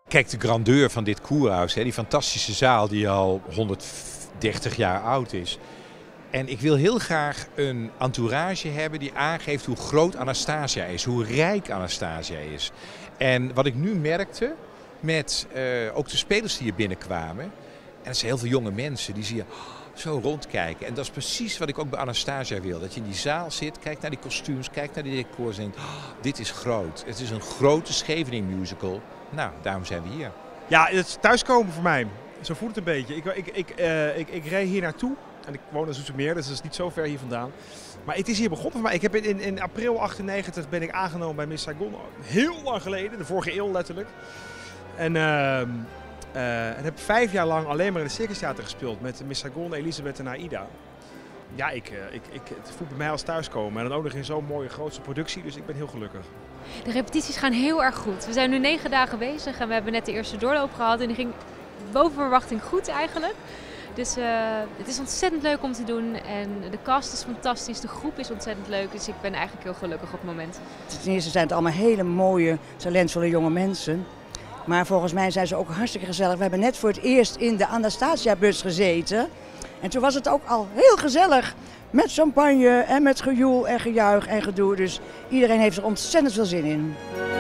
Kijk, de grandeur van dit koerhuis, die fantastische zaal die al 130 jaar oud is. En ik wil heel graag een entourage hebben die aangeeft hoe groot Anastasia is, hoe rijk Anastasia is. En wat ik nu merkte met ook de spelers die hier binnenkwamen, en dat zijn heel veel jonge mensen, die zie je zo rondkijken. En dat is precies wat ik ook bij Anastasia wil. Dat je in die zaal zit, kijkt naar die kostuums, kijkt naar die decors en denkt, dit is groot. Het is een grote Scheveningen musical. Nou, daarom zijn we hier. Ja, het is thuiskomen voor mij. Zo voelt het een beetje. Ik reed hier naartoe. En ik woon in Zoetermeer, dus dat is niet zo ver hier vandaan. Maar het is hier begonnen voor mij. Ik heb in april 98 ben ik aangenomen bij Miss Saigon. Heel lang geleden, de vorige eeuw letterlijk. En heb 5 jaar lang alleen maar in het Circus Theater gespeeld. Met Miss Saigon, Elisabeth en Aida. Ja, het voelt bij mij als thuiskomen. En dan ook nog in zo'n mooie grootste productie, dus ik ben heel gelukkig. De repetities gaan heel erg goed. We zijn nu 9 dagen bezig en we hebben net de eerste doorloop gehad. En die ging boven verwachting goed eigenlijk. Dus het is ontzettend leuk om te doen en de cast is fantastisch, de groep is ontzettend leuk. Dus ik ben eigenlijk heel gelukkig op het moment. Ten eerste zijn het allemaal hele mooie, talentvolle jonge mensen. Maar volgens mij zijn ze ook hartstikke gezellig. We hebben net voor het eerst in de Anastasia-bus gezeten. En toen was het ook al heel gezellig. Met champagne en met gejoel en gejuich en gedoe. Dus iedereen heeft er ontzettend veel zin in.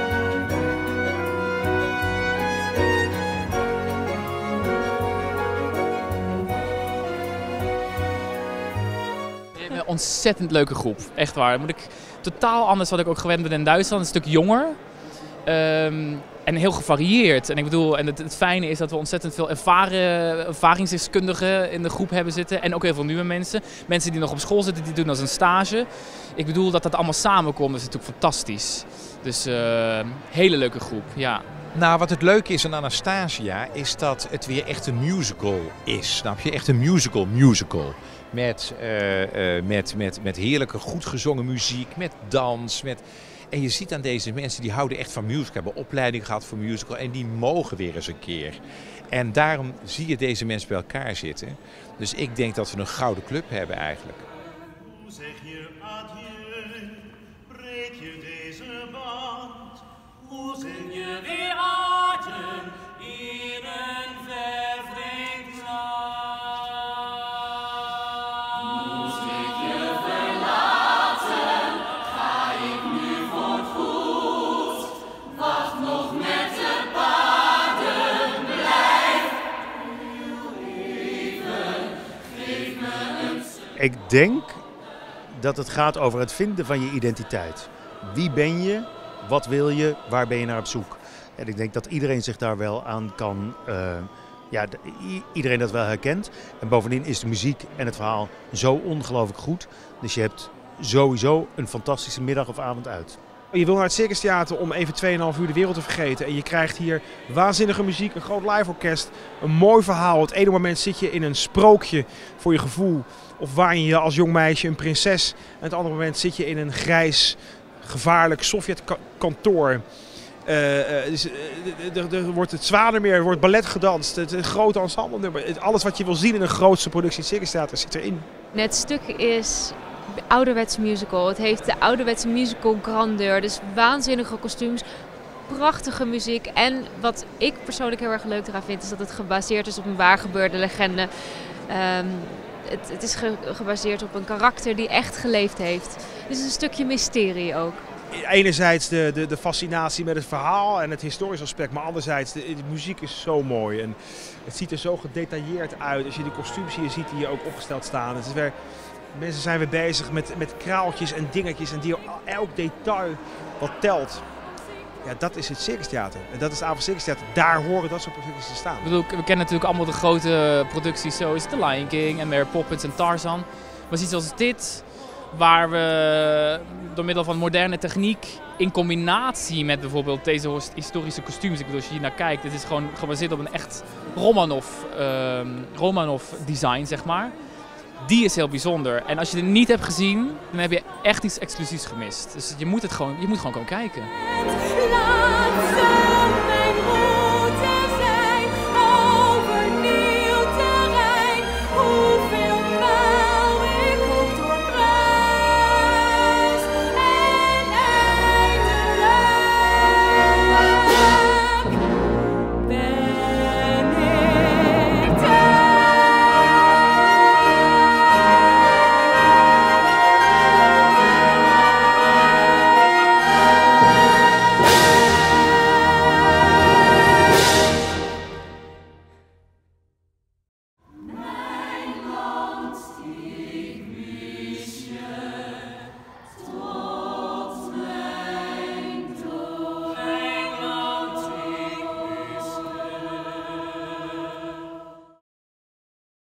Een ontzettend leuke groep, echt waar. Moet ik totaal anders wat ik ook gewend ben in Duitsland, een stuk jonger. En heel gevarieerd. En ik bedoel, en het fijne is dat we ontzettend veel ervaringsdeskundigen in de groep hebben zitten. En ook heel veel nieuwe mensen. Mensen die nog op school zitten, die doen als een stage. Ik bedoel, dat allemaal samenkomt, is natuurlijk fantastisch. Dus hele leuke groep, ja. Nou, wat het leuke is aan Anastasia, is dat het weer echt een musical is. Snap je? Echt een musical. Met heerlijke, goed gezongen muziek, met dans, En je ziet aan deze mensen, die houden echt van musical, hebben opleiding gehad voor musical en die mogen weer eens een keer. En daarom zie je deze mensen bij elkaar zitten. Dus ik denk dat we een gouden club hebben eigenlijk. Hoe zeg je adieu, breek je deze band? Hoe zing je weer adem in een vervreemd land? Moest ik je verlaten, ga ik nu voorgoed. Wacht nog met de paarden, blijf heel even, geef me een... Ik denk dat het gaat over het vinden van je identiteit. Wie ben je? Wat wil je? Waar ben je naar op zoek? En ik denk dat iedereen zich daar wel aan kan, iedereen dat wel herkent. En bovendien is de muziek en het verhaal zo ongelooflijk goed. Dus je hebt sowieso een fantastische middag of avond uit. Je wil naar het Circus Theater om even 2,5 uur de wereld te vergeten. En je krijgt hier waanzinnige muziek, een groot live-orkest, een mooi verhaal. Het ene moment zit je in een sprookje voor je gevoel. Of waan je als jong meisje een prinses. En het andere moment zit je in een grijs, gevaarlijk Sovjet-kantoor. Er wordt het Zwanemeer, er wordt ballet gedanst. Het grote ensemble. Alles wat je wil zien in een grootste productie, het Circus Theater, zit erin. Het stuk is ouderwetse musical. Het heeft de ouderwetse musical grandeur. Dus waanzinnige kostuums, prachtige muziek. En wat ik persoonlijk heel erg leuk eraan vind, is dat het gebaseerd is op een waar gebeurde legende. Het is gebaseerd op een karakter die echt geleefd heeft. Dus een stukje mysterie ook. Enerzijds de fascinatie met het verhaal en het historisch aspect, maar anderzijds de muziek is zo mooi. En het ziet er zo gedetailleerd uit. Als je de kostuums hier ziet die hier ook opgesteld staan. Het is weer, mensen zijn weer bezig met kraaltjes en dingetjes en elk detail wat telt. Ja, dat is het Circus Theater. En dat is het Avond Circus Theater. Daar horen dat soort producties te staan. Ik bedoel, we kennen natuurlijk allemaal de grote producties zoals The Lion King en Mary Poppins en Tarzan. Maar iets als dit, waar we door middel van moderne techniek in combinatie met bijvoorbeeld deze historische kostuums, ik bedoel, als je hier naar kijkt, het is gewoon gebaseerd op een echt Romanov design, zeg maar. Die is heel bijzonder. En als je het niet hebt gezien, dan heb je echt iets exclusiefs gemist. Dus je moet gewoon komen kijken.